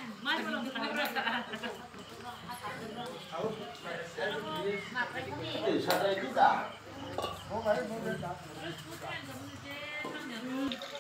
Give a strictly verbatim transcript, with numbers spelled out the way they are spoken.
Mas belum perasaan. Eh, sadar kita. Terus putra yang kamu